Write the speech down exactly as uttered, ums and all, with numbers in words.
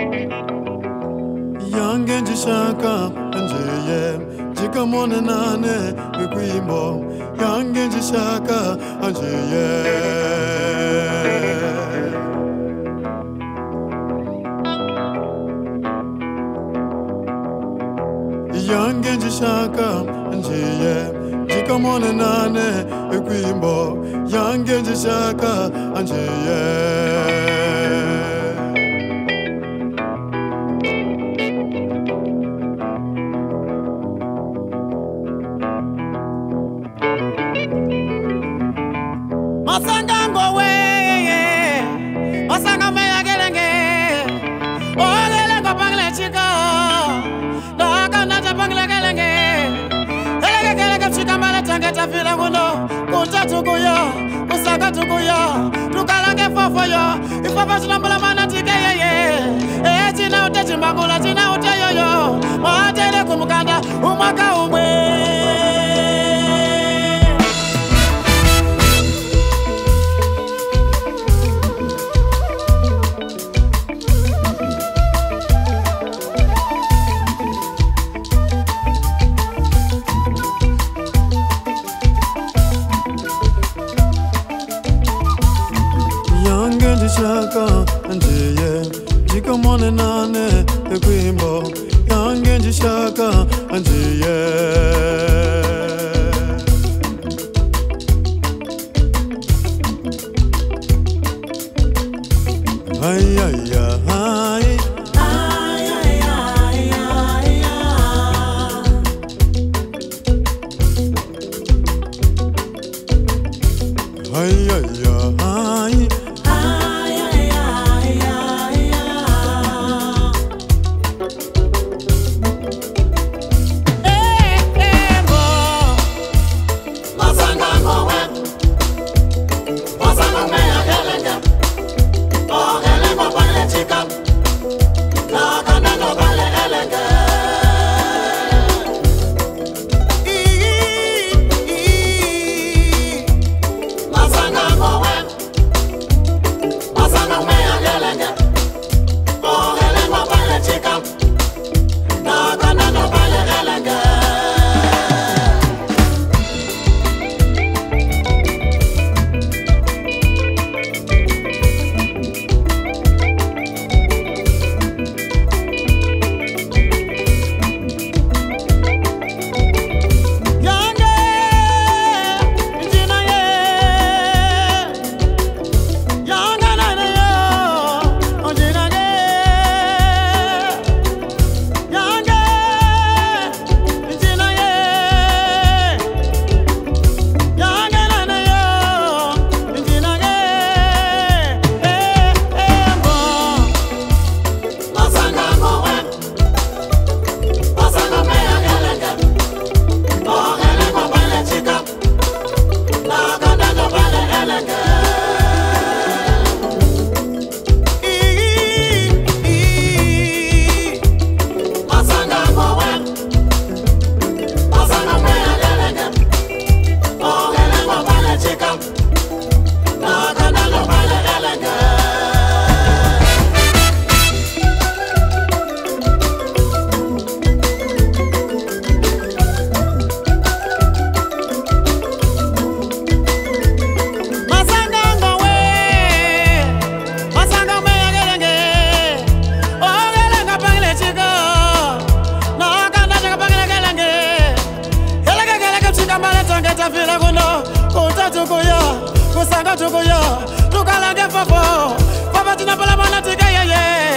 Yangenji shaka anjeye jika mone nane wikuimbo yangenji shaka anjeye yangenji shaka anjeye jika mone nane wikuimbo yangenji shaka anjeye Masanga ngowe, masanga meya gelenge, olele ko pangle chika, daka nata pangle gelenge, elege gelenge chika mala tanga tafila nguno, kuta tukuyo, kusaka tukuyo, tukalange fofo yo, ifafa tunambula mana tike ye ye, e tina ute chimbangula tina ute yo yo, maatele kumukanda umaka umwe. Yangenji shaka anjeye jika mone nane wikuimbo yangenji shaka anjeye ay ay ay ay ay ay Fila kuno, kuta tukuyo, kusanga tukuyo, tukalange fofo, fofo tina pala mana tika ye ye.